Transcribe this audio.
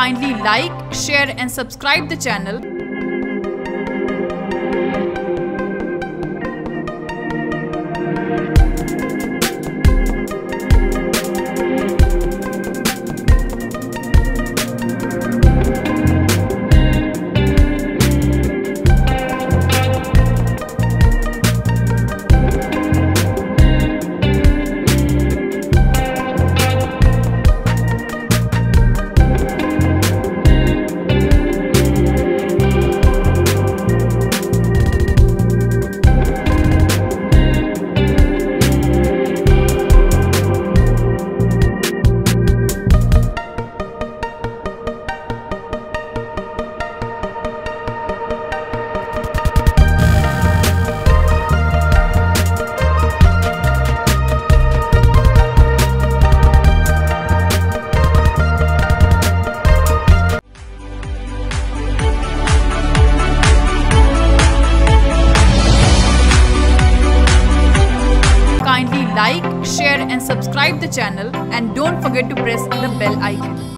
Kindly like, share and subscribe the channel. Kindly like, share and subscribe the channel and don't forget to press the bell icon.